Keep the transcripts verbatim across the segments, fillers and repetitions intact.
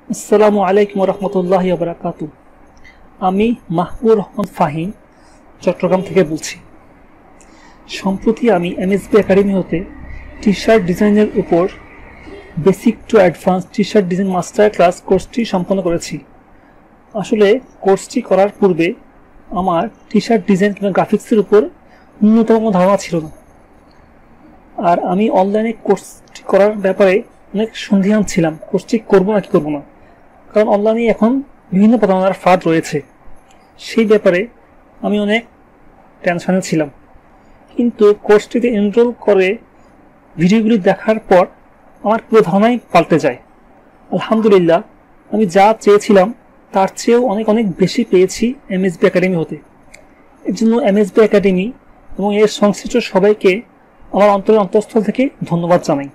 আসসালামু আলাইকুম রহমতুল্লাহি ওয়া বারাকাতুহু। আমি মাহবুবুর রহমান ফাহিম চট্টগ্রাম থেকে বলছি। সম্প্রতি আমি এমএসবি একাডেমি হতে টি শার্ট ডিজাইনের উপর basic to advance T shirt design master class কোর্সটি সম্পন্ন করেছি। আসলে কোর্সটি করার পূর্বে আমার টি শার্ট ডিজাইন কিংবা গ্রাফিক্সের উপর ন্যূনতম ধারণা ছিল না, আর আমি অনলাইনে কোর্সটি করার ব্যাপারে অনেক সন্দিহান ছিলাম, কোর্সটি করবো না কি করবো না, কারণ অনলাইনে এখন বিভিন্ন প্রতারণার ফাঁদ রয়েছে। সেই ব্যাপারে আমি অনেক টেনশনে ছিলাম, কিন্তু কোর্সটিতে এনরোল করে ভিডিওগুলি দেখার পর আমার পুরো ধারণাই পাল্টে যায়। আলহামদুলিল্লাহ, আমি যা চেয়েছিলাম তার চেয়েও অনেক অনেক বেশি পেয়েছি এমএসবি একাডেমি হতে। এর জন্য এমএসবি একাডেমি এবং এর সংশ্লিষ্ট সবাইকে আমার অন্তরের অন্তঃস্থল থেকে ধন্যবাদ জানাই।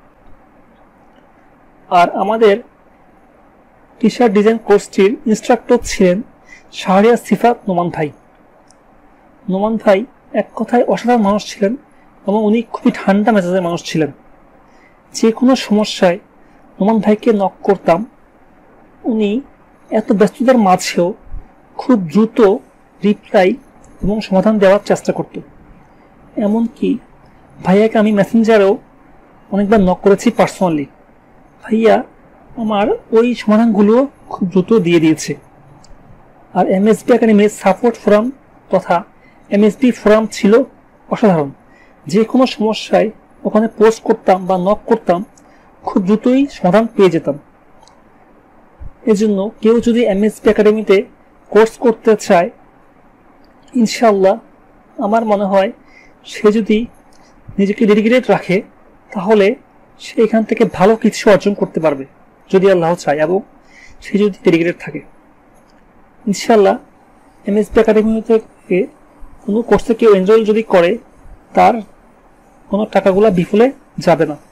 আর আমাদের টি শার্ট ডিজাইন কোর্সটির ইনস্ট্রাক্টর ছিলেন শাহরিয়ার সিফাত নোমান ভাই। নোমান ভাই এক কথায় অসাধারণ মানুষ ছিলেন এবং উনি খুবই ঠান্ডা মেজাজের মানুষ ছিলেন। যে কোনো সমস্যায় নোমান ভাইকে নক করতাম, উনি এত ব্যস্ততার মাঝেও খুব দ্রুত রিপ্লাই এবং সমাধান দেওয়ার চেষ্টা করত। এমনকি ভাইয়াকে আমি মেসেঞ্জারেও অনেকবার নক করেছি পার্সোনালি, ভাইয়া আমার ওই সমাধানগুলো খুব দ্রুত দিয়ে দিয়েছে। আর এমএসবি একাডেমির সাপোর্ট ফোরাম তথা এমএসবি ফোরাম ছিল অসাধারণ। যে কোনো সমস্যায় ওখানে পোস্ট করতাম বা নক করতাম, খুব দ্রুতই সমাধান পেয়ে যেতাম। এজন্য কেউ যদি এমএসবি একাডেমিতে কোর্স করতে চায়, ইনশাআল্লাহ আমার মনে হয় সে যদি নিজেকে ডেডিকেটেড রাখে তাহলে সে এখান থেকে ভালো কিছু অর্জন করতে পারবে, যদি আল্লাহ চায় এবং সে যদি ডেডিকেটেড থাকে। ইনশাআল্লাহ এমএসবি একাডেমি থেকে কোনো কোর্সে কেউ এনরোল যদি করে, তার কোনো টাকাগুলো বিফলে যাবে না।